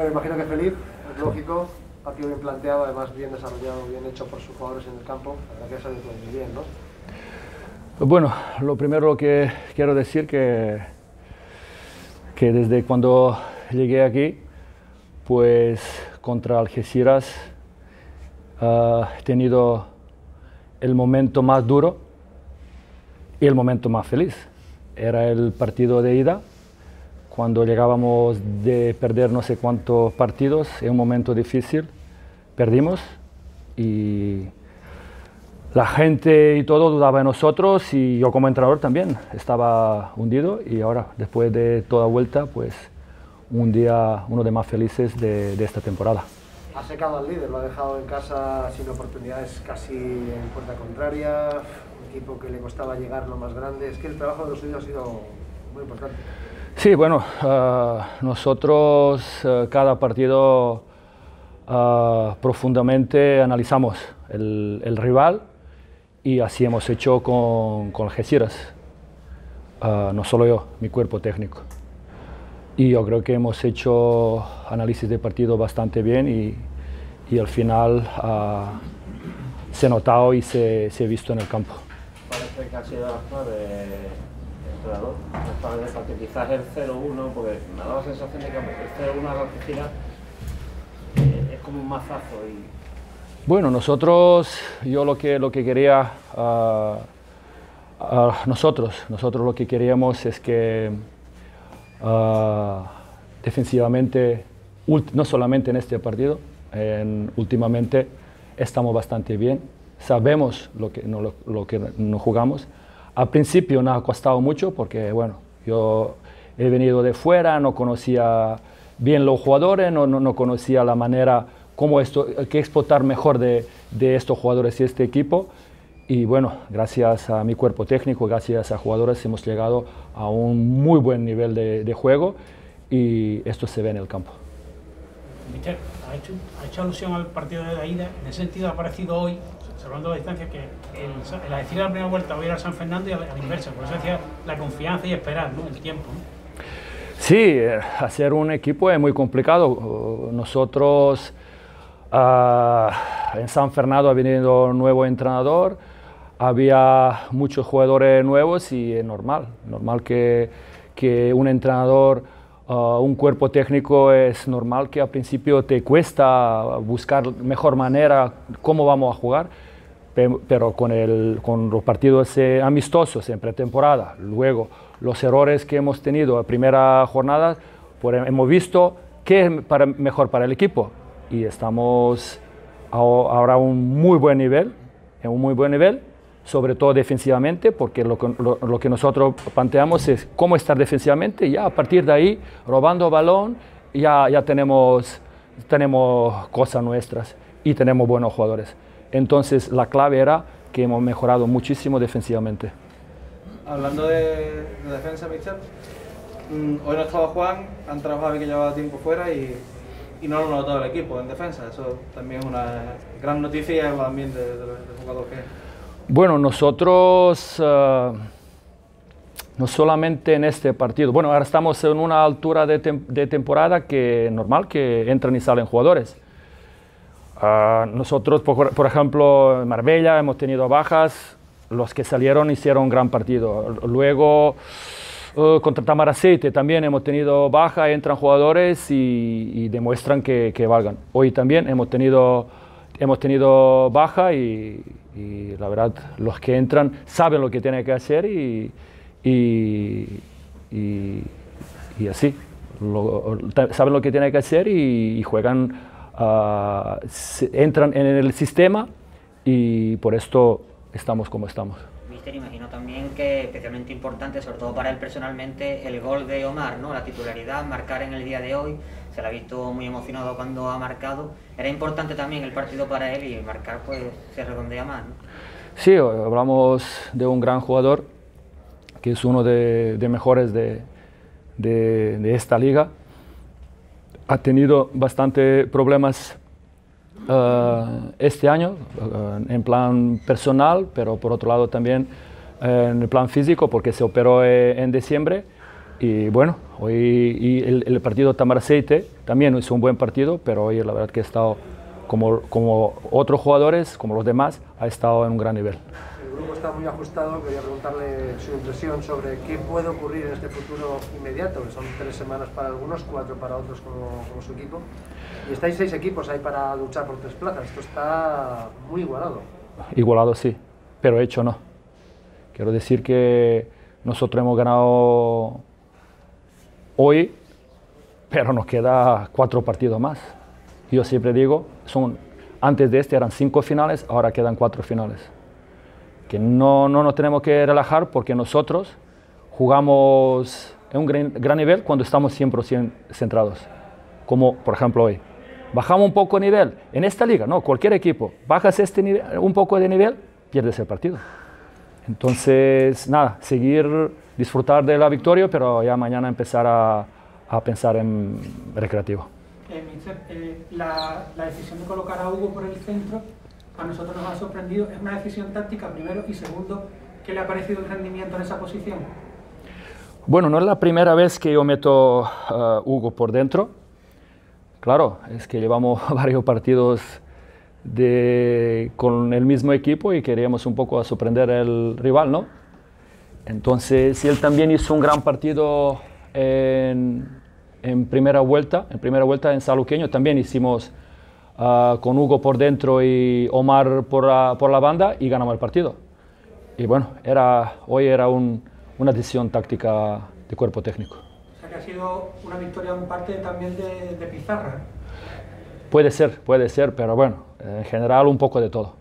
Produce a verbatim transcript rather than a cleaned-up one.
Bueno, imagino que feliz, es lógico, partido bien planteado, además bien desarrollado, bien hecho por sus jugadores en el campo, la verdad que ha salido todo muy bien, ¿no? Bueno, lo primero que quiero decir que, que desde cuando llegué aquí, pues contra Algeciras uh, he tenido el momento más duro y el momento más feliz. Era el partido de ida, cuando llegábamos de perder no sé cuántos partidos, en un momento difícil, perdimos y la gente y todo dudaba de nosotros y yo como entrenador también estaba hundido y ahora, después de toda vuelta, pues un día, uno de más felices de, de esta temporada. Ha secado al líder, lo ha dejado en casa sin oportunidades casi en puerta contraria, un equipo que le costaba llegar lo más grande, es que el trabajo de los suyos ha sido muy importante. Sí, bueno, uh, nosotros uh, cada partido uh, profundamente analizamos el, el rival y así hemos hecho con, con Algeciras, uh, no solo yo, mi cuerpo técnico. Y yo creo que hemos hecho análisis de partido bastante bien y, y al final uh, se ha notado y se, se ha visto en el campo. Parece que ha sido la clave, entrenador, porque quizás el cero uno, porque me ha dado la sensación de que el cero uno a la Algeciras eh, es como un mazazo. Y... Bueno, nosotros, yo lo que, lo que quería, uh, uh, nosotros, nosotros lo que queríamos es que Uh, defensivamente, no solamente en este partido, en, últimamente estamos bastante bien, sabemos lo que, no, lo, lo que nos jugamos. Al principio nos ha costado mucho porque, bueno, yo he venido de fuera, no conocía bien los jugadores, no, no, no conocía la manera, cómo esto, qué explotar mejor de, de estos jugadores y este equipo. Y bueno, gracias a mi cuerpo técnico, gracias a jugadores, hemos llegado a un muy buen nivel de, de juego y esto se ve en el campo. Mister, ha hecho, ha hecho alusión al partido de la ida. En ese sentido ha aparecido hoy, salvando la distancia, que el, el decir la primera vuelta voy a ir a San Fernando y a la, a la inversa. Por eso decía la confianza y esperar, ¿no? El tiempo, ¿no? Sí, hacer un equipo es muy complicado. Nosotros uh, en San Fernando ha venido un nuevo entrenador. Había muchos jugadores nuevos y es normal, normal que, que un entrenador, uh, un cuerpo técnico, es normal que al principio te cuesta buscar mejor manera, cómo vamos a jugar, pero, pero con, el, con los partidos eh, amistosos en pretemporada, luego los errores que hemos tenido en primera jornada, pues hemos visto qué es para, mejor para el equipo y estamos ahora a un muy buen nivel, en un muy buen nivel, sobre todo defensivamente, porque lo, lo, lo que nosotros planteamos es cómo estar defensivamente y ya a partir de ahí, robando balón, ya, ya tenemos, tenemos cosas nuestras y tenemos buenos jugadores. Entonces la clave era que hemos mejorado muchísimo defensivamente. Hablando de, de defensa, mister, hoy no estaba Juan, han trabajado que llevaba tiempo fuera y, y no lo ha notado el equipo en defensa. Eso también es una gran noticia y habla también de, de, de, de jugador que es. Bueno, nosotros, uh, no solamente en este partido, bueno, ahora estamos en una altura de, tem de temporada que es normal que entran y salen jugadores. Uh, nosotros, por, por ejemplo, en Marbella hemos tenido bajas, los que salieron hicieron un gran partido. Luego, uh, contra Tamaracete también hemos tenido baja, entran jugadores y, y demuestran que, que valgan. Hoy también hemos tenido, hemos tenido baja y, y la verdad, los que entran saben lo que tienen que hacer y, y, y, y así, lo, saben lo que tienen que hacer y, y juegan, uh, se, entran en el sistema y por esto estamos como estamos. Mister, imagino también que especialmente importante, sobre todo para él personalmente, el gol de Omar, ¿no? La titularidad, marcar en el día de hoy, se le ha visto muy emocionado cuando ha marcado. Era importante también el partido para él y marcar pues se redondea más, ¿no? Sí, hablamos de un gran jugador, que es uno de, de mejores de, de, de esta liga. Ha tenido bastante problemas Uh, este año, uh, en plan personal, pero por otro lado también uh, en el plan físico, porque se operó eh, en diciembre Y bueno, hoy y el, el partido Tamaraceite también hizo un buen partido, pero hoy la verdad que ha estado, como, como otros jugadores, como los demás, ha estado en un gran nivel. El grupo está muy ajustado, quería preguntarle su impresión sobre qué puede ocurrir en este futuro inmediato, que son tres semanas para algunos, cuatro para otros como, como su equipo. Y estáis seis equipos ahí para luchar por tres plazas, esto está muy igualado. Igualado sí, pero hecho no. Quiero decir que nosotros hemos ganado hoy, pero nos queda cuatro partidos más. Yo siempre digo, son, antes de este eran cinco finales, ahora quedan cuatro finales. Que no, no nos tenemos que relajar porque nosotros jugamos en un gran, gran nivel cuando estamos cien por ciento centrados. Como por ejemplo hoy. Bajamos un poco de nivel en esta liga, no, cualquier equipo. Bajas este nivel, un poco de nivel, pierdes el partido. Entonces, nada, seguir, disfrutar de la victoria, pero ya mañana empezar a, a pensar en recreativo. Eh, mister, eh, la, la decisión de colocar a Hugo por el centro a nosotros nos ha sorprendido. ¿Es una decisión táctica, primero? Y segundo, ¿qué le ha parecido el rendimiento en esa posición? Bueno, no es la primera vez que yo meto a uh, Hugo por dentro. Claro, es que llevamos varios partidos de, con el mismo equipo y queríamos un poco a sorprender al rival, ¿no? Entonces, él también hizo un gran partido en, en primera vuelta, en primera vuelta en Saluqueño. También hicimos uh, con Hugo por dentro y Omar por la, por la banda y ganamos el partido. Y bueno, era, hoy era un, una decisión táctica de cuerpo técnico. O sea que ha sido una victoria en parte también de, de pizarra. Puede ser, puede ser, pero bueno, en general un poco de todo.